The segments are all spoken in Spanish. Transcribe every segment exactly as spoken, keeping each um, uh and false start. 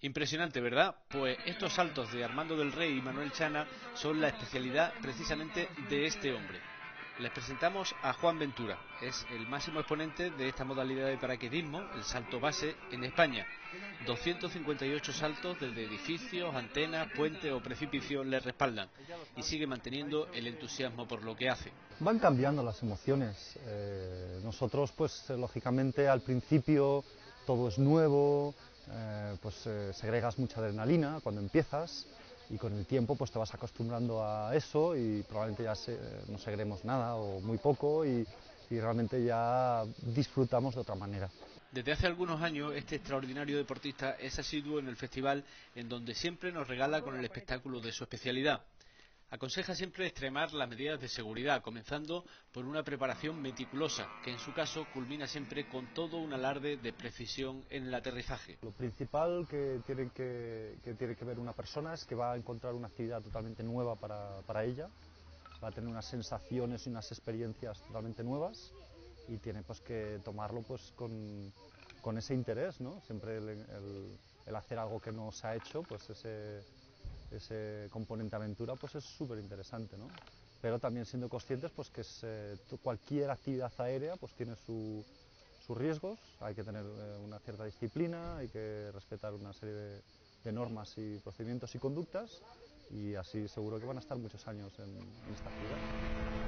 Impresionante, ¿verdad? Pues estos saltos de Armando del Rey y Manuel Chana son la especialidad precisamente de este hombre. Les presentamos a Juan Ventura, es el máximo exponente de esta modalidad de paracaidismo, el salto base en España. doscientos cincuenta y ocho saltos desde edificios, antenas, puentes o precipicios le respaldan y sigue manteniendo el entusiasmo por lo que hace. Van cambiando las emociones. Eh, nosotros, pues lógicamente al principio todo es nuevo, eh, pues eh, segregas mucha adrenalina cuando empiezas. Y con el tiempo pues te vas acostumbrando a eso y probablemente ya se, no segreguemos nada o muy poco y, y realmente ya disfrutamos de otra manera. Desde hace algunos años este extraordinario deportista es asiduo en el festival, en donde siempre nos regala con el espectáculo de su especialidad. Aconseja siempre extremar las medidas de seguridad, comenzando por una preparación meticulosa, que en su caso culmina siempre con todo un alarde de precisión en el aterrizaje. Lo principal que tiene que, que tiene que ver una persona es que va a encontrar una actividad totalmente nueva para, para ella, va a tener unas sensaciones y unas experiencias totalmente nuevas y tiene pues que tomarlo pues con, con ese interés, ¿no? Siempre el, el, el hacer algo que no se ha hecho, pues ese... ese componente aventura pues es súper interesante, ¿no? Pero también siendo conscientes pues que es, eh, cualquier actividad aérea pues tiene su, sus riesgos, hay que tener eh, una cierta disciplina, hay que respetar una serie de, de normas y procedimientos y conductas y así seguro que van a estar muchos años en, en esta actividad.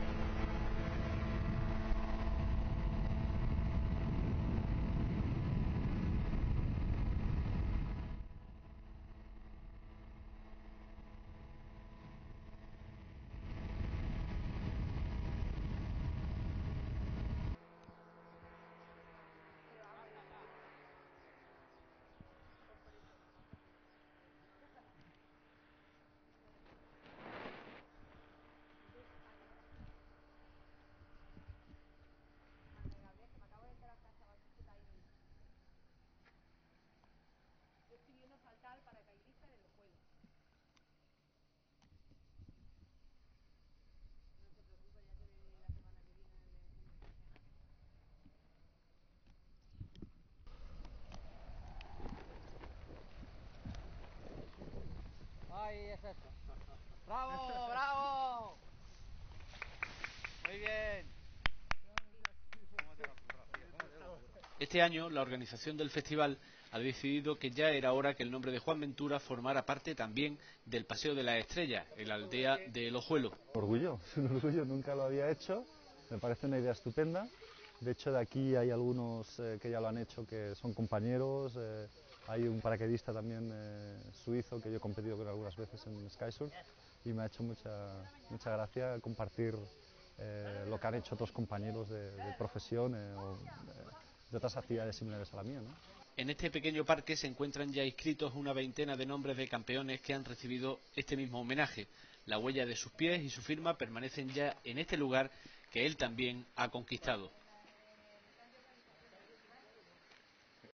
Ahí es eso. ¡Bravo, bravo! Muy bien. Este año la organización del festival ha decidido que ya era hora que el nombre de Juan Ventura formara parte también del Paseo de las Estrellas, en la aldea de El Ojuelo. Orgullo, es un orgullo, nunca lo había hecho, me parece una idea estupenda. De hecho, de aquí hay algunos eh, que ya lo han hecho, que son compañeros. Eh, hay un paracaidista también eh, suizo que yo he competido con algunas veces en Skysurf y me ha hecho mucha, mucha gracia compartir eh, lo que han hecho otros compañeros de, de profesión eh, o eh, de otras actividades similares a la mía, ¿no? En este pequeño parque se encuentran ya inscritos una veintena de nombres de campeones que han recibido este mismo homenaje. La huella de sus pies y su firma permanecen ya en este lugar que él también ha conquistado.